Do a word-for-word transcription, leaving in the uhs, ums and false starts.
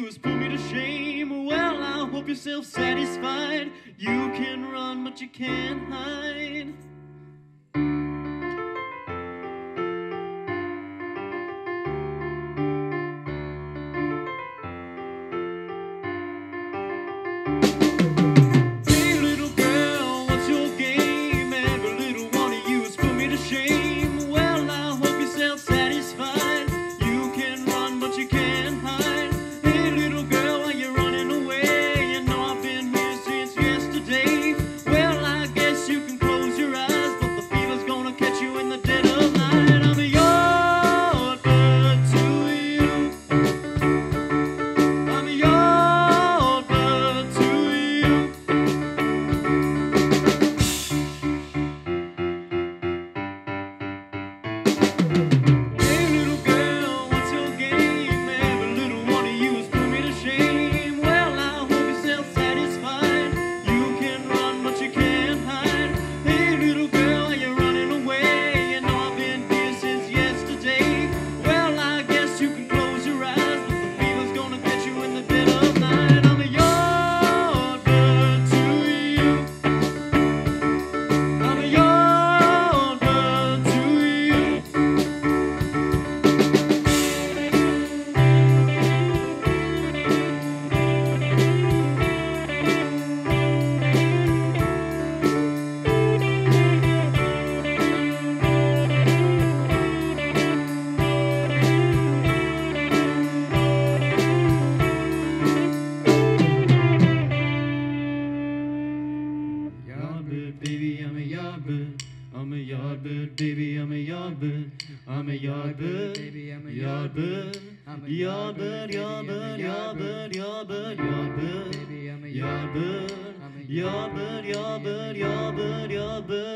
you is put me to shame. Well, I hope you're self-satisfied. You can run, but you can't hide. Baby, I'm a yardbird. I'm a yardbird, baby, I'm a yardbird. I'm a yardbird, baby, I'm a yardbird. I'm a yardbird, yardbird, yardbird, yardbird, yardbird, baby, I'm a yardbird. Yardbird, yardbird, yardbird, yardbird.